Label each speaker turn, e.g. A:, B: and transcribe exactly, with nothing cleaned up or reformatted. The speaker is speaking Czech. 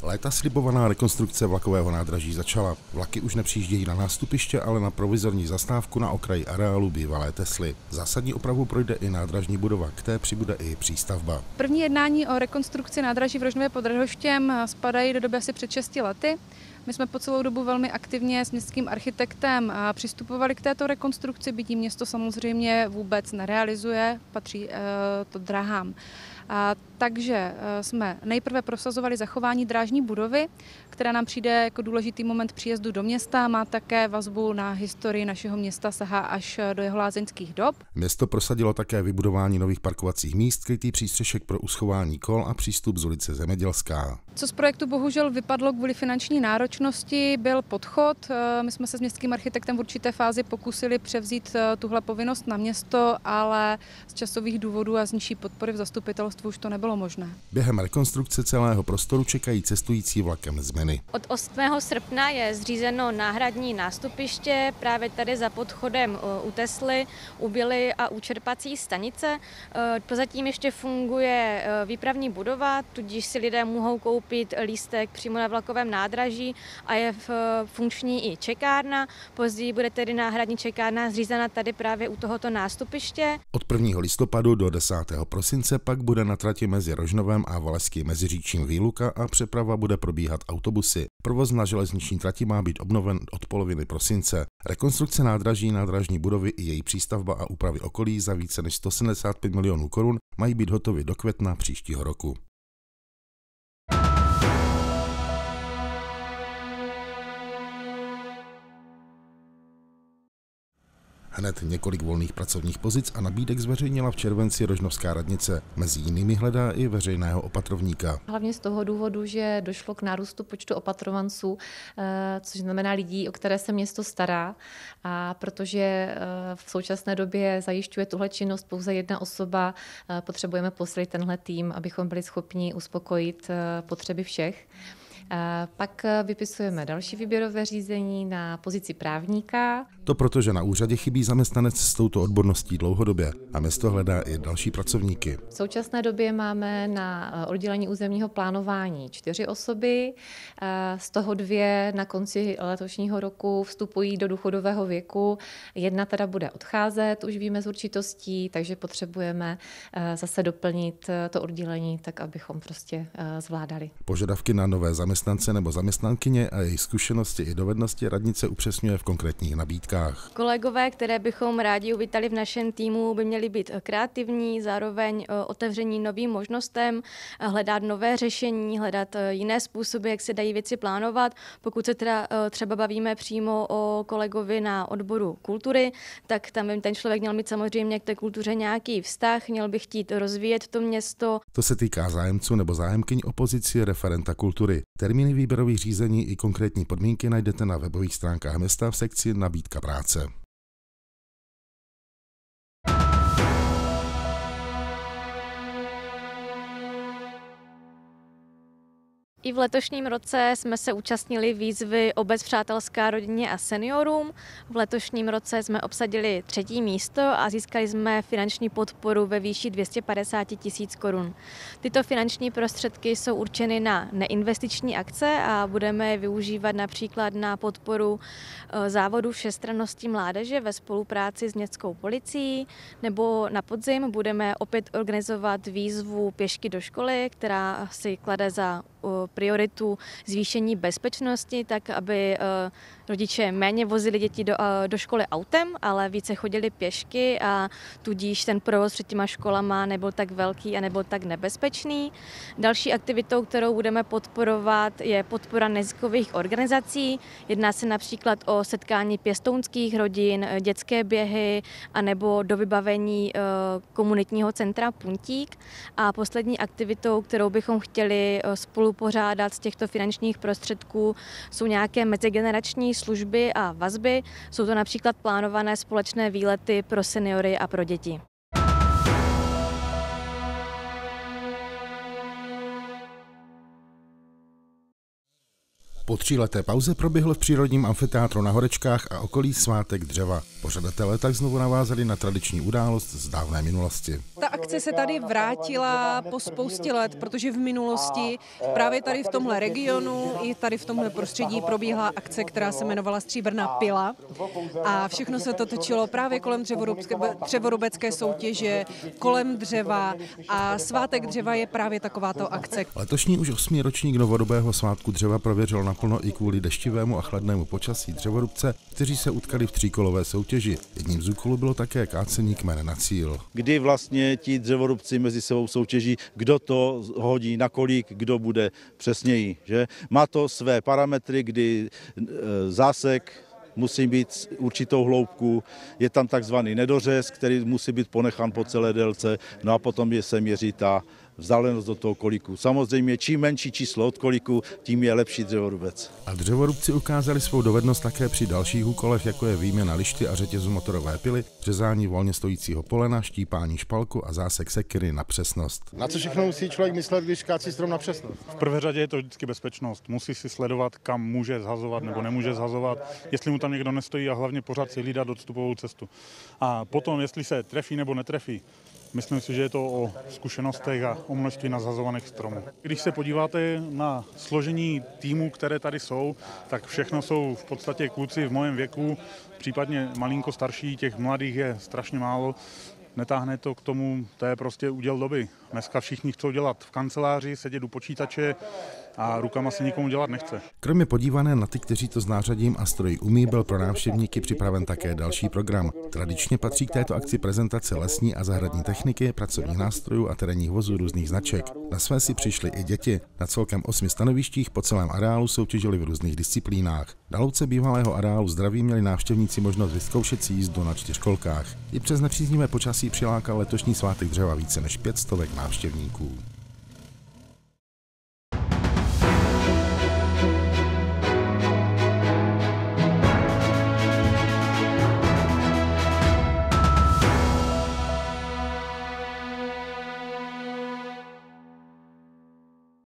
A: Léta slibovaná rekonstrukce vlakového nádraží začala. Vlaky už nepřijíždějí na nástupiště, ale na provizorní zastávku na okraji areálu bývalé Tesly. Zásadní opravu projde i nádražní budova, k té přibude i přístavba.
B: První jednání o rekonstrukci nádraží v Rožnově pod Radhoštěm spadají do doby asi před šesti lety. My jsme po celou dobu velmi aktivně s městským architektem přistupovali k této rekonstrukci, bytí město samozřejmě vůbec nerealizuje, patří to drahám. A takže jsme nejprve prosazovali zachování drážní budovy, která nám přijde jako důležitý moment příjezdu do města, má také vazbu na historii našeho města, sahá až do jeho lázeňských dob.
A: Město prosadilo také vybudování nových parkovacích míst, krytý přístřešek pro uschování kol a přístup z ulice Zemědělská.
B: Co z projektu bohužel vypadlo kvůli finanční náročnosti, byl podchod. My jsme se s městským architektem v určité fázi pokusili převzít tuhle povinnost na město, ale z časových důvodů a z nižší podpory v zastupitelstvu už to nebylo možné.
A: Během rekonstrukce celého prostoru čekají cestující vlakem změny.
C: Od osmého srpna je zřízeno náhradní nástupiště právě tady za podchodem u Tesly, u Bily a u čerpací stanice. Prozatím ještě funguje výpravní budova, tudíž si lidé mohou koupit lístek přímo na vlakovém nádraží a je funkční i čekárna. Později bude tedy náhradní čekárna zřízena tady právě u tohoto nástupiště.
A: Od prvního listopadu do desátého prosince pak bude na trati mezi Rožnovem a Valašským Meziříčím výluka a přeprava bude probíhat autobusy. Provoz na železniční trati má být obnoven od poloviny prosince. Rekonstrukce nádraží, nádražní budovy i její přístavba a úpravy okolí za více než sto sedmdesát pět milionů korun mají být hotovy do května příštího roku. Hned několik volných pracovních pozic a nabídek zveřejnila v červenci rožnovská radnice. Mezi jinými hledá i veřejného opatrovníka.
D: Hlavně z toho důvodu, že došlo k nárůstu počtu opatrovanců, což znamená lidí, o které se město stará. A protože v současné době zajišťuje tuhle činnost pouze jedna osoba, potřebujeme posílit tenhle tým, abychom byli schopni uspokojit potřeby všech. Pak vypisujeme další výběrové řízení na pozici právníka.
A: To protože na úřadě chybí zaměstnanec s touto odborností dlouhodobě a město hledá i další pracovníky.
D: V současné době máme na oddělení územního plánování čtyři osoby, z toho dvě na konci letošního roku vstupují do důchodového věku. Jedna teda bude odcházet, už víme z určitostí, takže potřebujeme zase doplnit to oddělení tak, abychom prostě zvládali.
A: Požadavky na nové zaměstnance zaměstnance nebo zaměstnankyně a jejich zkušenosti i dovednosti radnice upřesňuje v konkrétních nabídkách.
C: Kolegové, které bychom rádi uvítali v našem týmu, by měli být kreativní, zároveň otevření novým možnostem, hledat nové řešení, hledat jiné způsoby, jak se dají věci plánovat. Pokud se teda třeba bavíme přímo o kolegovi na odboru kultury, tak tam by ten člověk měl mít samozřejmě k té kultuře nějaký vztah, měl by chtít rozvíjet to město.
A: To se týká zájemců nebo zájemkyň o pozici referenta kultury. Termíny výběrových řízení i konkrétní podmínky najdete na webových stránkách města v sekci Nabídka práce.
C: I v letošním roce jsme se účastnili výzvy Obec přátelská rodině a seniorům. V letošním roce jsme obsadili třetí místo a získali jsme finanční podporu ve výši dvě stě padesát tisíc korun. Tyto finanční prostředky jsou určeny na neinvestiční akce a budeme je využívat například na podporu závodu všestrannosti mládeže ve spolupráci s městskou policií, nebo na podzim budeme opět organizovat výzvu Pěšky do školy, která si klade za prioritu zvýšení bezpečnosti, tak aby rodiče méně vozili děti do, do školy autem, ale více chodili pěšky a tudíž ten provoz před těma školama nebyl tak velký a nebyl tak nebezpečný. Další aktivitou, kterou budeme podporovat, je podpora neziskových organizací. Jedná se například o setkání pěstounských rodin, dětské běhy anebo do vybavení komunitního centra Puntík. A poslední aktivitou, kterou bychom chtěli spolupořádat z těchto finančních prostředků, jsou nějaké mezigenerační služby a vazby. Jsou to například plánované společné výlety pro seniory a pro děti.
A: Po tříleté pauze proběhl v přírodním amfiteátru na Horečkách a okolí svátek dřeva. Pořadatelé tak znovu navázali na tradiční událost z dávné minulosti.
E: Ta akce se tady vrátila po spoustě let, protože v minulosti právě tady v tomhle regionu i tady v tomhle prostředí probíhala akce, která se jmenovala Stříbrná pila a všechno se to točilo právě kolem dřevorubecké soutěže, kolem dřeva a svátek dřeva je právě takováto akce.
A: Letošní už osmý ročník novodobého svátku dřeva prověřil naplno i kvůli deštivému a chladnému počasí dřevorubce, kteří se utkali v tříkolové soutěži. Jedním z úkolů bylo také kácení kmene na cíl.
F: Kdy vlastně ti dřevorubci mezi sebou soutěží, kdo to hodí, na kolik, kdo bude přesněji. Že? Má to své parametry, kdy zásek musí být určitou hloubku, je tam takzvaný nedořez, který musí být ponechán po celé délce, no a potom je se měří ta vzdálenost do toho kolíku. Samozřejmě čím menší číslo od kolíku, tím je lepší dřevorubec.
A: A dřevorubci ukázali svou dovednost také při dalších úkolech, jako je výměna lišty a řetězu motorové pily, řezání volně stojícího polena, štípání špalku a zásek sekyry na přesnost.
G: Na co všechno musí člověk myslet, když kácí strom na přesnost?
H: V prvé řadě je to vždycky bezpečnost. Musí si sledovat, kam může zhazovat nebo nemůže zhazovat, jestli mu tam někdo nestojí a hlavně pořád si hlídat odstupovou cestu. A potom, jestli se trefí nebo netrefí. Myslím si, že je to o zkušenostech a o množství nazhazovaných stromů. Když se podíváte na složení týmů, které tady jsou, tak všechno jsou v podstatě kluci v mém věku, případně malinko starší, těch mladých je strašně málo. Netáhne to k tomu, to je prostě úděl doby. Dneska všichni chcou dělat v kanceláři, sedět u počítače a rukama se nikomu dělat nechce.
A: Kromě podívané na ty, kteří to s nářadím a stroji umí, byl pro návštěvníky připraven také další program. Tradičně patří k této akci prezentace lesní a zahradní techniky, pracovních nástrojů a terénních vozů různých značek. Na své si přišly i děti. Na celkem osmi stanovištích po celém areálu soutěžili v různých disciplínách. Na louce bývalého areálu Zdraví měli návštěvníci možnost vyzkoušet si jízdu na čtyřkolkách. I přes nepříznivé počasí přilákal letošní svátek dřeva více než pět stovek návštěvníků.